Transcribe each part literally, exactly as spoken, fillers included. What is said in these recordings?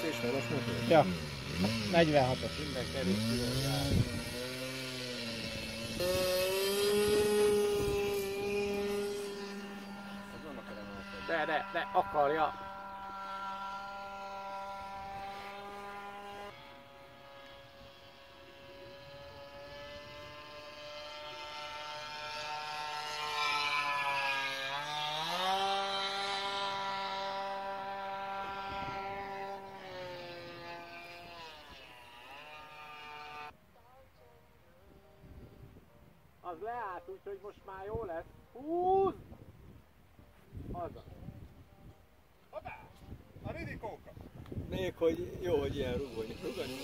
cé-s vonatos motor? Ja, negyvenhatos. Minden kerék külön jár. De, de, de, akarja! Az leállt, úgyhogy most már jó lesz. Húzd! Haza. Hoppá! A ridikóka! Még hogy jó, hogy ilyen rugolni. Rugolni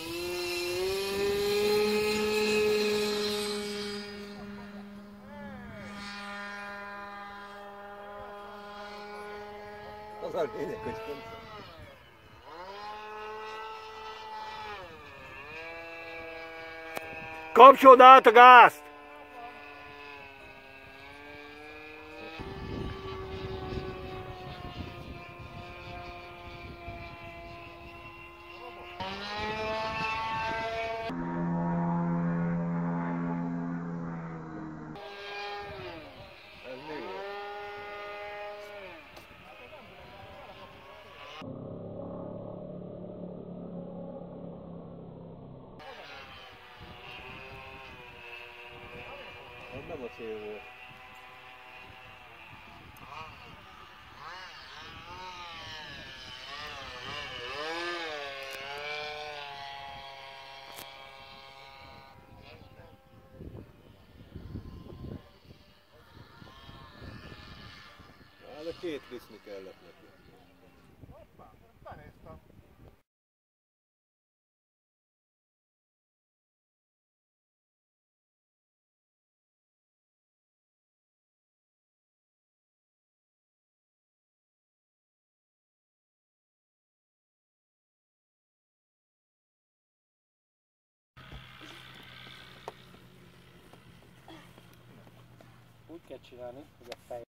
az a lényeg, hogy nem. Kapcsolod át a gázt! Ez nem a cél volt. Hát a két viszni kellett neki. Hoppá! Benéztem. Úgy kell csinálni, hogy a fej...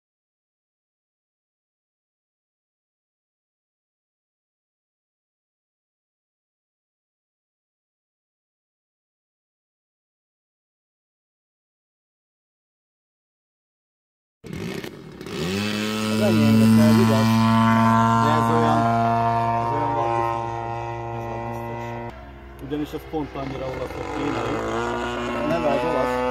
Az enyém lesz, mert ez igaz. De ez olyan... ez olyan valami. Ez a biztos. Ugyanis az pont annyira olasz, hogy kéne. Nem, az olasz.